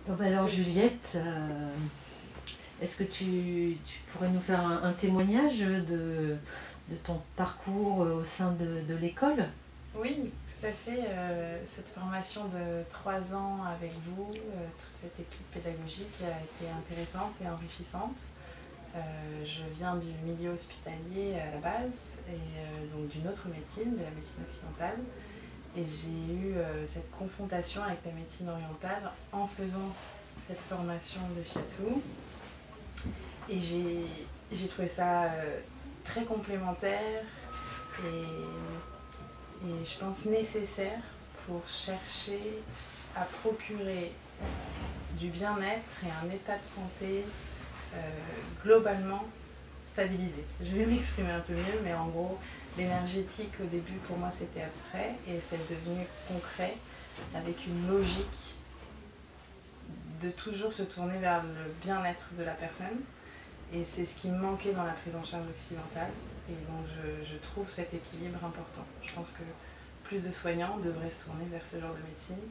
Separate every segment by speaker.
Speaker 1: Oh bah alors Juliette, est-ce que tu pourrais nous faire un témoignage de ton parcours au sein de l'école?
Speaker 2: Oui, tout à fait. Cette formation de 3 ans avec vous, toute cette équipe pédagogique a été intéressante et enrichissante. Je viens du milieu hospitalier à la base, et donc d'une autre médecine, de la médecine occidentale. Et j'ai eu cette confrontation avec la médecine orientale en faisant cette formation de shiatsu. Et j'ai trouvé ça très complémentaire et je pense nécessaire pour chercher à procurer du bien-être et un état de santé globalement stabilisé. Je vais m'exprimer un peu mieux, mais en gros, l'énergétique au début pour moi c'était abstrait et c'est devenu concret avec une logique de toujours se tourner vers le bien-être de la personne. Et c'est ce qui me manquait dans la prise en charge occidentale. Et donc je trouve cet équilibre important. Je pense que plus de soignants devraient se tourner vers ce genre de médecine.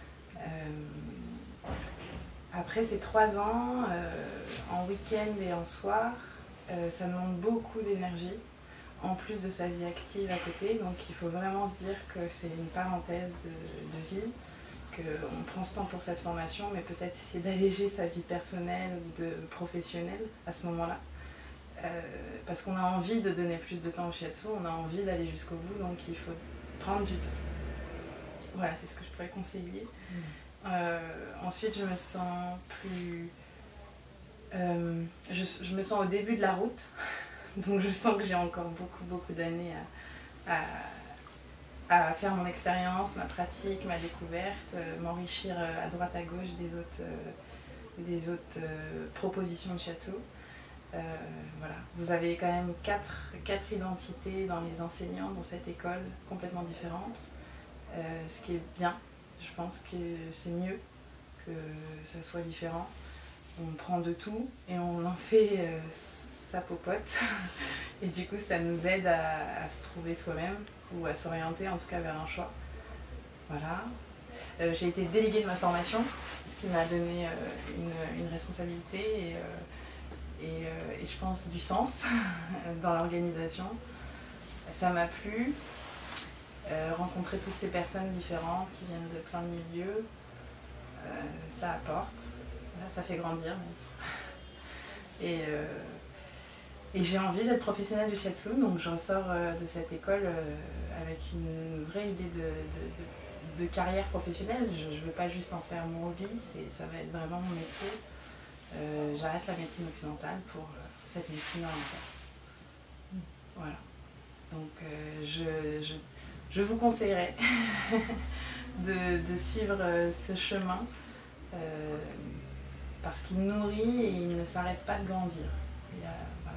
Speaker 2: Après ces 3 ans, en week-end et en soir, ça demande beaucoup d'énergie, en plus de sa vie active à côté. Donc il faut vraiment se dire que c'est une parenthèse de vie, qu'on prend ce temps pour cette formation, mais peut-être essayer d'alléger sa vie personnelle ou professionnelle à ce moment-là. Parce qu'on a envie de donner plus de temps au shiatsu, on a envie d'aller jusqu'au bout, donc il faut prendre du temps. Voilà, c'est ce que je pourrais conseiller. Ensuite, je me sens plus... je me sens au début de la route, donc je sens que j'ai encore beaucoup d'années à faire mon expérience, ma pratique, ma découverte, m'enrichir à droite à gauche des autres propositions de shiatsu. Voilà. Vous avez quand même quatre identités dans les enseignants dans cette école complètement différentes, ce qui est bien. Je pense que c'est mieux que ça soit différent. On prend de tout et on en fait sa popote et du coup ça nous aide à se trouver soi-même ou à s'orienter en tout cas vers un choix. Voilà. J'ai été déléguée de ma formation, ce qui m'a donné une responsabilité et je pense du sens dans l'organisation. Ça m'a plu, rencontrer toutes ces personnes différentes qui viennent de plein de milieux, ça apporte, là, ça fait grandir. Et j'ai envie d'être professionnelle du shiatsu, donc je ressors de cette école avec une vraie idée de carrière professionnelle. Je ne veux pas juste en faire mon hobby, ça va être vraiment mon métier. J'arrête la médecine occidentale pour cette médecine orientale. Voilà. Donc je vous conseillerais de suivre ce chemin parce qu'il nourrit et il ne s'arrête pas de grandir. Voilà.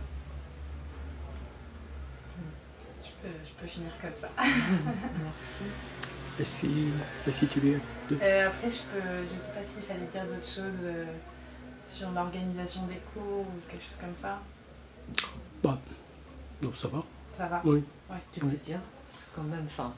Speaker 2: Je peux finir comme ça.
Speaker 1: Merci.
Speaker 3: Et si tu veux...
Speaker 2: Après, je sais pas s'il fallait dire d'autres choses sur l'organisation des cours ou quelque chose comme ça.
Speaker 3: Bah, non, ça va.
Speaker 2: Ça va.
Speaker 3: Oui.
Speaker 2: Ouais.
Speaker 1: Tu peux dire, c'est quand même fin.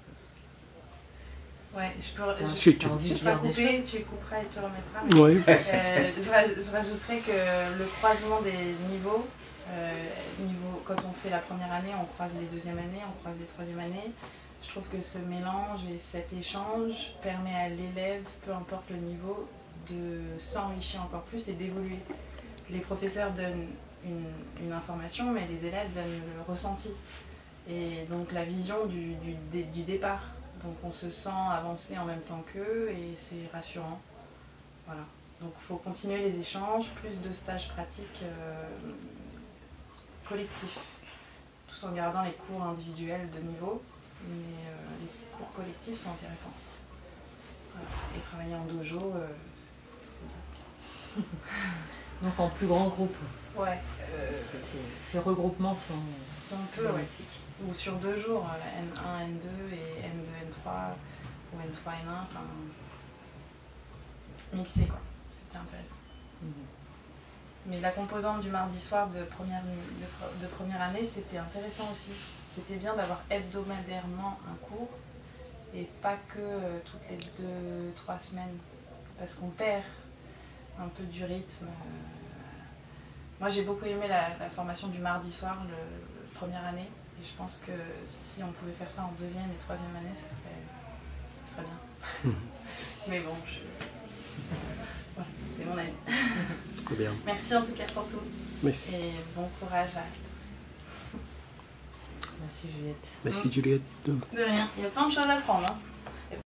Speaker 2: Ouais,
Speaker 3: Si
Speaker 2: tu vas couper, tu couperas et tu remettras.
Speaker 3: Oui.
Speaker 2: Je rajouterais que le croisement des niveaux, quand on fait la première année, on croise les deuxièmes années, on croise les troisième années. Je trouve que ce mélange et cet échange permet à l'élève, peu importe le niveau, de s'enrichir encore plus et d'évoluer. Les professeurs donnent une information, mais les élèves donnent le ressenti. Et donc la vision du départ. Donc on se sent avancer en même temps qu'eux et c'est rassurant. Voilà. Donc il faut continuer les échanges, plus de stages pratiques collectifs, tout en gardant les cours individuels de niveau, mais les cours collectifs sont intéressants. Voilà. Et travailler en dojo, c'est bien.
Speaker 1: Donc en plus grand groupe.
Speaker 2: Ouais.
Speaker 1: Ces regroupements sont
Speaker 2: si on peut, magnifiques. Ouais. Ou sur 2 jours, N1, N2 et N2, N3, ou N3, N1, enfin mixé quoi, c'était intéressant. Mais la composante du mardi soir de première année, c'était intéressant aussi. C'était bien d'avoir hebdomadairement un cours et pas que toutes les 2-3 semaines. Parce qu'on perd un peu du rythme. Moi j'ai beaucoup aimé la formation du mardi soir, la première année. Et je pense que si on pouvait faire ça en deuxième et troisième année, ça serait bien. Mais bon, voilà, c'est mon avis.
Speaker 3: Très bien.
Speaker 2: Merci en tout cas pour tout.
Speaker 3: Merci.
Speaker 2: Et bon courage à tous.
Speaker 1: Merci Juliette.
Speaker 3: Merci Juliette.
Speaker 2: De rien, il y a plein de choses à prendre. Hein.